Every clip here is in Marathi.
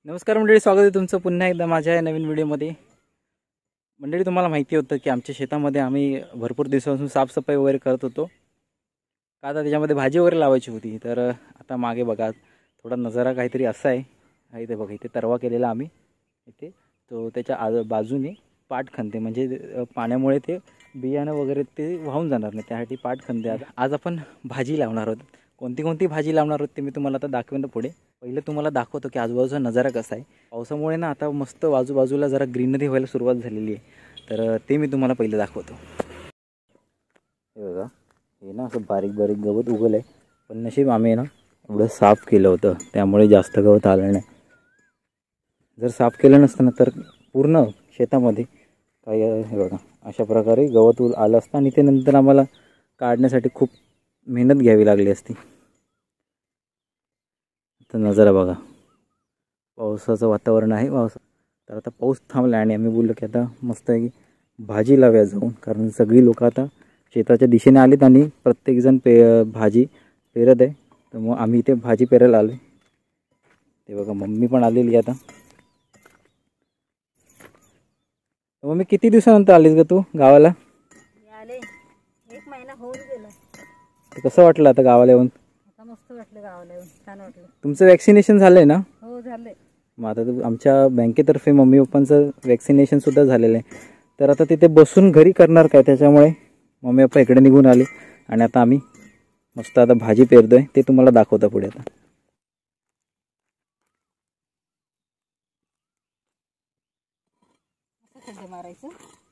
नमस्कार मंडळी, स्वागत आहे तुमचं पुन्हा एकदा माझ्या या नवीन व्हिडिओमध्ये। मंडळी, तुम्हाला माहिती होतं की आमच्या शेतामध्ये आम्ही भरपूर दिवसापासून साफसफाई वगैरे करत होतो का आता त्याच्यामध्ये भाजी वगैरे लावायची होती। तर आता मागे बघा थोडा नजारा काहीतरी असा आहे। इथे बघा, इथे तरवा केलेला आम्ही इथे, तो त्याच्या बाजूने पाट खणते, म्हणजे पाण्यामुळे ते बियाणं वगैरे ते वाहून जाणार नाही, त्यासाठी पाट खणते। आज आपण भाजी लावणार आहोत। कोणती भाजी लावणार आहोत ते मी तुम्हाला आता दाखवेन पुढे। पहिले तुम्हाला दाखवतो की आजूबाजूचा नजारा कसा आहे। पावसामुळे ना आता मस्त आजूबाजूला जरा ग्रीनरी व्हायला सुरुवात झालेली आहे, तर ते मी तुम्हाला पहिले दाखवतो। हे बघा, हे ना असं बारीक बारीक गवत उगवलं आहे, पण नशीब आम्ही ना एवढं साफ केलं होतं त्यामुळे जास्त गवत आलं नाही। जर साफ केलं नसतं ना तर पूर्ण शेतामध्ये काही हे बघा अशा प्रकारे गवत आलं असतं आणि ते नंतर आम्हाला काढण्यासाठी खूप मेहनत घ्यावी लागली असती। तर नजारा बघा, पावसाचं वातावरण आहे। तर आता पाऊस थांबला आणि आम्ही बोललो की आता मस्त आहे की भाजी लावूया जाऊन, कारण सगळी लोक आता शेताच्या दिशेने आलीत आणि प्रत्येकजण भाजी पेरत आहे। तर मग आम्ही इथे भाजी पेरायला आलो। ते बघा, मम्मी पण आलेली आता। मम्मी, किती दिवसानंतर आलीस ग तू गावाला? आले 1 महिना होऊन गेला। कसं वाटलं आता गावाला येऊन? आता मस्त वाटलं, गावाला येऊन छान वाटलं। तुमचं वॅक्सिनेशन झालंय ना? हो झालंय। मग आता आमच्या बँकेतर्फे मम्मी पप्पांचं वॅक्सिनेशन सुद्धा झालेलं आहे। तर आता तिथे बसून घरी करणार काय, त्याच्यामुळे मम्मी पप्पा इकडे निघून आले आणि आता आम्ही मस्त आता भाजी पेरतोय, ते तुम्हाला दाखवतो पुढे। आता मारायचं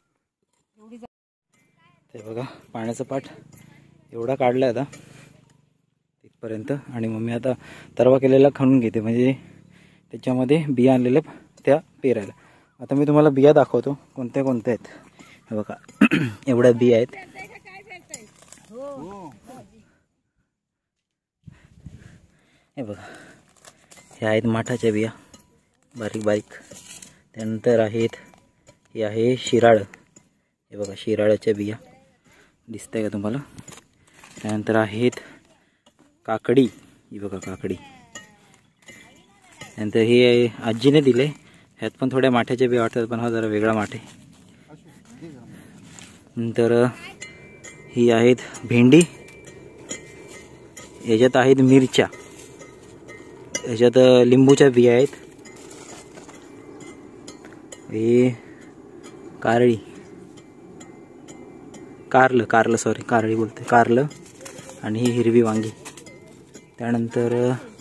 ते बघा, पाण्याचा पाठ एवढा काढलाय आता तिथपर्यंत, आणि मम्मी आता तरवा केलेला खणून घेते, म्हणजे त्याच्यामध्ये बिया आणलेल्या त्या पेरायला। आता मी तुम्हाला बिया दाखवतो कोणत्या कोणत्या आहेत। हे बघा एवढ्या बिया आहेत। हे बघा, ह्या आहेत माठाच्या बिया, बारीक बारीक। त्यानंतर आहेत, हे आहे शिराळ। हे बघा, शिराळ्याच्या बिया दिसतंय का तुम्हाला? त्यानंतर आहेत काकडी, ही बघा काकडी। नंतर हे आजीने दिले, ह्यात पण थोड्या माठ्याच्या बिया वाटतात, पण हा जरा वेगळा माठ आहे। नंतर ही आहेत भेंडी, ह्याच्यात आहेत मिरच्या, ह्याच्यात लिंबूच्या बिया आहेत, हे कारली, कारलं सॉरी कारली बोलते, कारलं, आणि ही हिरवी वांगी। त्यानंतर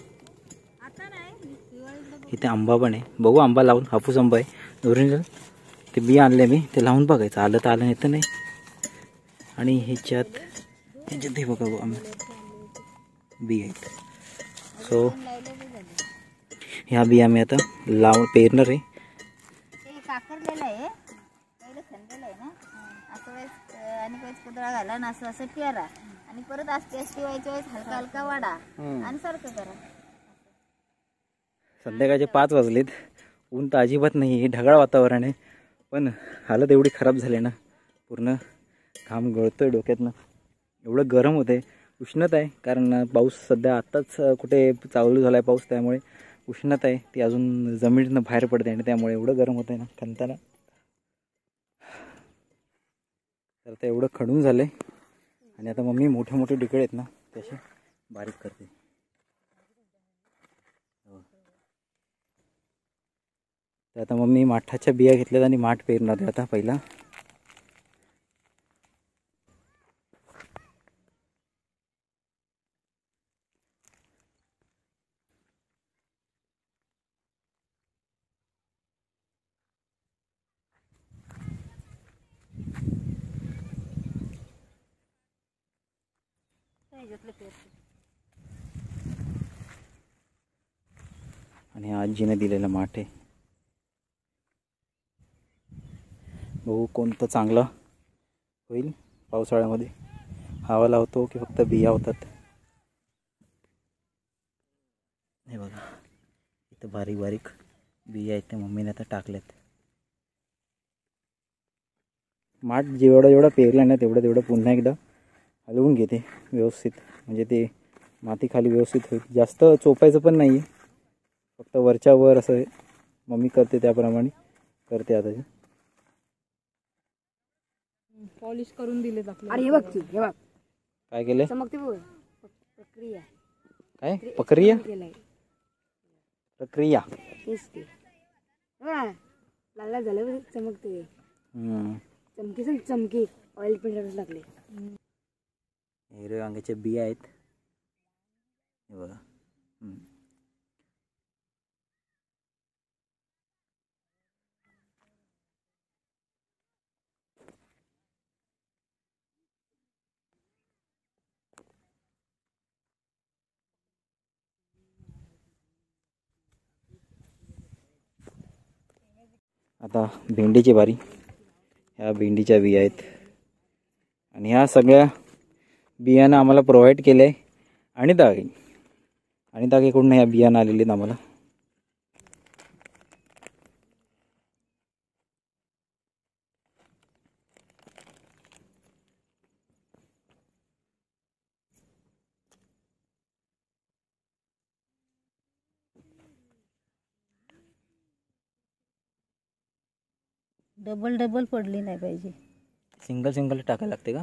इथे आंबा पण आहे, बघू आंबा लावून, हापूस आंबा आहे ओरिजिनल। ते बिया आणले मी, ते लावून बघायचं, आलं तर आलं, नाही तर नाही। आणि ह्याच्यात हे बघा बिया आहेत। सो ह्या बिया मी आता लावून पेरणार आहे। काकरलेलं आहे, पहिलं खंडलेलं आहे ना, असं वेळेस आणि वेळेस कुदळा घाला ना, असं असं पेरा, आणि परत असते व्हायच्या वेळेस हलका हलका वाढा आणि सारखं करा। संध्याकाळचे 5 वाजलेत, ऊन तर अजिबात नाही आहे, ढगाळ वातावरण आहे, पण हालत एवढी खराब झाली ना, पूर्ण घाम गळतोय डोक्यातनं, एवढं गरम होतंय, उष्णता आहे, कारण पाऊस सध्या आत्ताच कुठे चालू झाला आहे पाऊस, त्यामुळे उष्णता आहे ती अजून जमिनीतनं बाहेर पडते, आणि त्यामुळे एवढं गरम होतंय ना खणताना। तर आता एवढं खडून झालंय, आणि आता मम्मी मोठे मोठे डिकळे आहेत ना त्याचे बारीक करते। तर आता मम्मी माठाच्या बिया घेतल्यात आणि माठ पेरणार आहे आता पहिला। आणि आजीने दिलेला माठ आहे, बघू कोणतं चांगलं होईल पावसाळ्यामध्ये, हवा लावतो की फक्त बिया होतात। हे बघा, इथं बारीक बारीक बिया आहेत, त्या मम्मीने आता टाकल्यात। माठ जेवढा पेरला ना तेवढं पुन्हा एकदा हलवून घेते व्यवस्थित, म्हणजे ते माती खाली व्यवस्थित होईल। जास्त चोपायचं पण नाही आहे, फक्त वरच्या वर असं मम्मी करते त्याप्रमाणे करते आता ती. पॉलिश करून दिलेत आपल्याला. अरे हे बघ हे बघ काय केलंय? चमकते बघ. प्रक्रिया काय प्रक्रिया? केलंय प्रक्रिया तेच ते. लाल लाल झालं चमकते. चमकी सांग चमकी. ऑइल पेंट टाकले. हिरव्या वांग्याच्या बिया आहेत हे बघा. आता भेंडीची बारी. ह्या भेंडीच्या बिया आहेत आणि ह्या सगळ्या बियाणं आम्हाला प्रोव्हाइड केलं आहे आणि दागेकडून ह्या बियाणं आलेले आहेत आम्हाला. डबल डबल पडली नाही पाहिजे. सिंगल सिंगल टाकायला लागते का?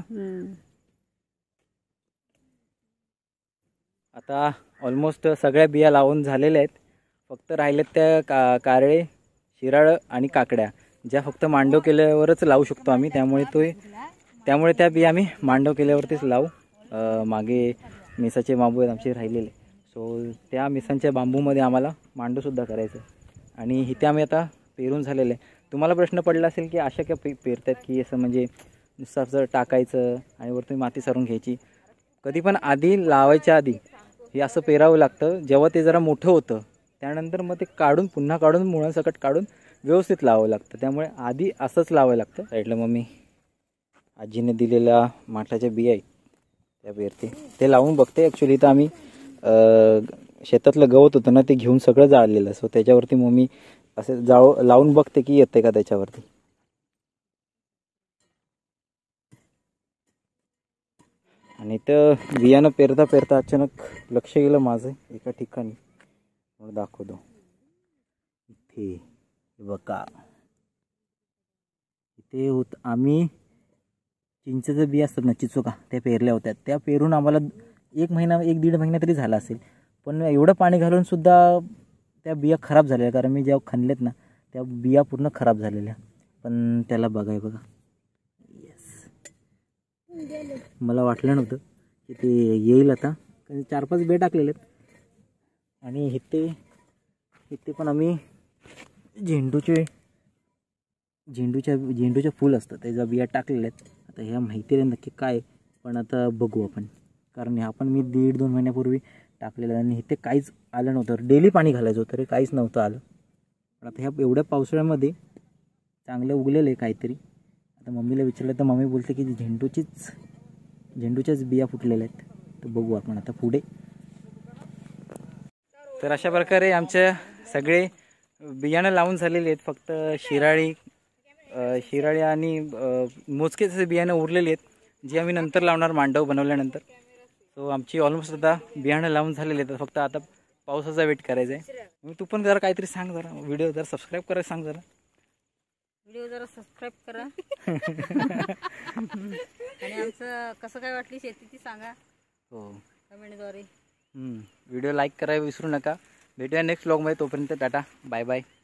आता ऑलमोस्ट सगळ्या बिया लावून झालेल्या आहेत. फक्त राहिलेत त्या कारळे, शिराळ आणि काकड्या, ज्या फक्त मांडव केल्यावरच लावू शकतो आम्ही. त्यामुळे त्या बिया आम्ही मांडव केल्यावरतीच लावू. मागे मिसाचे बांबू आहेत आमचे राहिलेले. सो त्या मिसांच्या बांबूमध्ये आम्हाला मांडवसुद्धा करायचं. आणि इथे आम्ही आता पेरून झालेलं आहे. तुम्हाला प्रश्न पडला असेल की अशा काय पेरतात की असं म्हणजे नुसतं असं टाकायचं आणि वरती माती सारून घ्यायची. कधी पण आधी लावायच्या आधी हे असं पेरावं लागतं. जेव्हा ते जरा मोठं होतं त्यानंतर मग ते पुन्हा काढून मुळांसकट काढून व्यवस्थित लावावं लागतं. त्यामुळे आधी असंच लावावं लागतं. साईडला मम्मी आजीने दिलेल्या माठाच्या बिया आहेत त्या पेरते. ते लावून बघते. ॲक्च्युली तर आम्ही शेतातलं गवत होतं ना ते घेऊन सगळं जाळलेलं. सो त्याच्यावरती मम्मी असे लावून बघते की येते का त्याच्यावरती. आणि तर बियाणं पेरता अचानक लक्ष गेलं माझं एका ठिकाणी. म्हणून दाखवतो. इथे बघा, इथे आम्ही चिंचेच्या बिया असतात ना, चिचोका, त्या पेरल्या होत्या. त्या पेरून आम्हाला 1-1.5 महिना तरी झाला असेल. पण एवढं पाणी घालून सुद्धा त्या बिया खराब झालेल्या. कारण मी जेव्हा खणलेत ना त्या बिया पूर्ण खराब झालेल्या. पण त्याला बघा येस, मला वाटलं नव्हतं की ते येईल आता. 4-5 बे टाकलेले आहेत. आणि इथे पण आम्ही झेंडूच्या फूल असतं त्याच्या बिया टाकलेल्या आहेत. आता ह्या माहिती नाही नक्की काय, पण आता बघू आपण. कारण ह्या पण मी 1.5-2 महिन्यापूर्वी टाकलेलं आणि इथे काहीच आलं नव्हतं. डेली पाणी घालायचं होतं रे, काहीच नव्हतं आलं. पण आता ह्या एवढ्या पावसाळ्यामध्ये चांगलं उगलेलं आहे काहीतरी. आता मम्मीला विचारलं तर मम्मी बोलते की झेंडूच्याच बिया फुटलेल्या आहेत. तर बघू आपण आता पुढे. तर अशा प्रकारे आमच्या सगळे बियाणं लावून झालेले आहेत. फक्त शिराळी आणि मोजकेच बियाणं उरलेली आहेत, जी आम्ही नंतर लावणार मांडव बनवल्यानंतर. सो आमची ऑलमोस्ट आता बियाणं लावून झालेले आहेत. फक्त आता पावसाचा वेट करायचा आहे. तू पण जरा काहीतरी सांग, जरा व्हिडिओ जरा सबस्क्राईब करायला सांग जरा. व्हिडिओ जरा सबस्क्राईब करा. आणि आमचं कसं काय वाटली शेती ती सांगा हो कमेंटद्वारे. व्हिडिओ लाईक करायला विसरू नका. भेटूया नेक्स्ट व्लॉगमध्ये. तोपर्यंत टाटा, बाय बाय.